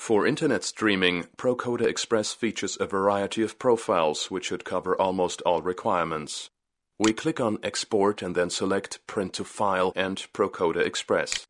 For internet streaming, ProCoder Express features a variety of profiles which should cover almost all requirements. We click on Export and then select Print to File and ProCoder Express.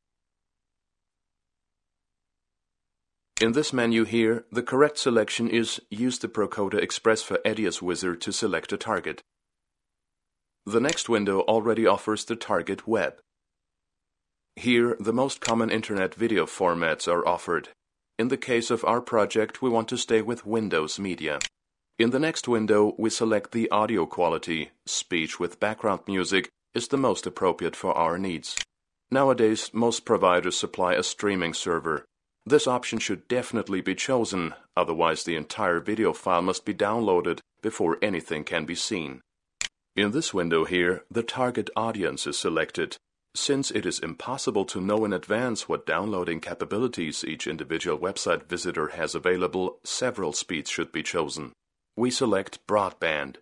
In this menu here, the correct selection is Use the ProCoder Express for EDIUS wizard to select a target. The next window already offers the target web. Here, the most common internet video formats are offered. In the case of our project, we want to stay with Windows Media. In the next window, we select the audio quality. Speech with background music is the most appropriate for our needs. Nowadays, most providers supply a streaming server. This option should definitely be chosen, otherwise the entire video file must be downloaded before anything can be seen. In this window here, the target audience is selected. Since it is impossible to know in advance what downloading capabilities each individual website visitor has available, several speeds should be chosen. We select Broadband.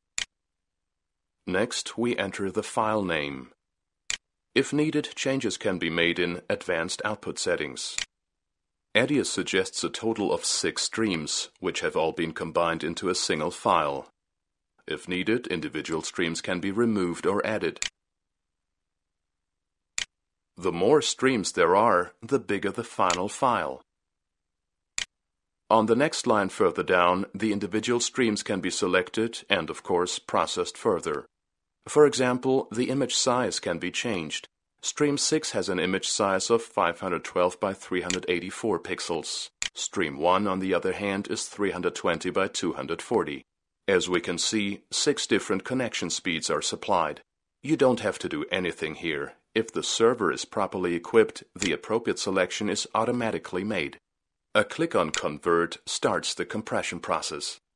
Next, we enter the file name. If needed, changes can be made in Advanced Output Settings. EDIUS suggests a total of 6 streams, which have all been combined into a single file. If needed, individual streams can be removed or added. The more streams there are, the bigger the final file. On the next line further down, the individual streams can be selected and, of course, processed further. For example, the image size can be changed. Stream 6 has an image size of 512 by 384 pixels. Stream 1, on the other hand, is 320 by 240. As we can see, 6 different connection speeds are supplied. You don't have to do anything here. If the server is properly equipped, the appropriate selection is automatically made. A click on Convert starts the compression process.